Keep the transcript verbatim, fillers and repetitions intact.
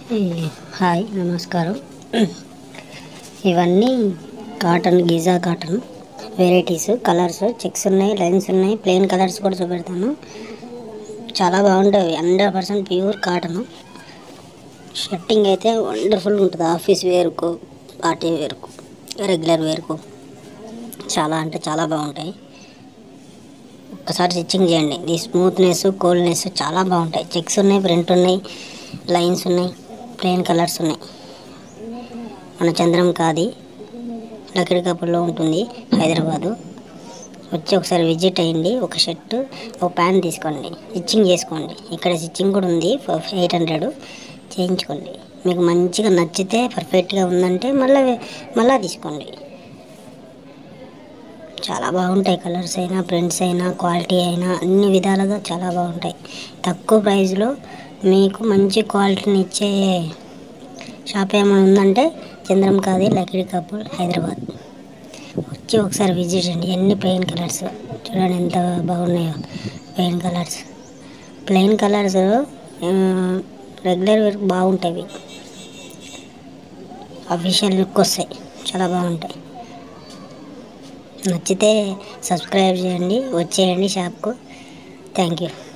ఈ- హాయ్ నమస్కారం. ఇవన్నీ cotton, Giza cotton varieties, colours, checks ఉన్నాయి, లైన్స్ ఉన్నాయి, ప్లెయిన్ కలర్స్ కూడా చూపెడతాను. చాలా బాగుంటాయి. Hundred percent pure cotton. Shirting అయితే వండర్ఫుల్గా ఉంటుంది. ఆఫీస్ వేర్కు, పార్టీ వేర్కు, రెగ్యులర్ వేర్కు చాలా అంటే చాలా బాగుంటాయి. ఒక్కసారి స్టిచ్చింగ్ చేయండి. ఈ స్మూత్నెస్, కోల్డ్నెస్ చాలా బాగుంటాయి. చెక్స్ ఉన్నాయి, ప్రింట్ ఉన్నాయి, లైన్స్ ఉన్నాయి, ప్లెయిన్ కలర్స్ ఉన్నాయి. మన చంద్రం కాది లకిడికప్పుల్లో ఉంటుంది, హైదరాబాదు. వచ్చి ఒకసారి విజిట్ అయ్యండి. ఒక షర్ట్, ఒక ప్యాంట్ తీసుకోండి, స్టిచ్చింగ్ చేసుకోండి. ఇక్కడ స్టిచ్చింగ్ కూడా ఉంది. ఎయిట్ హండ్రెడ్ చేయించుకోండి. మీకు మంచిగా నచ్చితే, పర్ఫెక్ట్గా ఉందంటే మళ్ళీ మళ్ళీ తీసుకోండి. చాలా బాగుంటాయి. కలర్స్ అయినా, ప్రింట్స్ అయినా, క్వాలిటీ అయినా అన్ని విధాలుగా చాలా బాగుంటాయి. తక్కువ ప్రైస్లో మీకు మంచి క్వాలిటీని ఇచ్చే షాప్ ఏమైనా ఉందంటే చంద్రం కాది లకిడి కపుల్, హైదరాబాద్. వచ్చి ఒకసారి విజిట్ చేయండి. ఎన్ని ప్లెయిన్ కలర్స్ చూడండి ఎంత బాగున్నాయో. Plain colours plain colours regular wear బాగుంటాయి. అఫీషియల్ లుక్ వస్తాయి, చాలా బాగుంటాయి. నచ్చితే సబ్స్క్రైబ్ చేయండి, వచ్చేయండి షాప్కు. Thank you.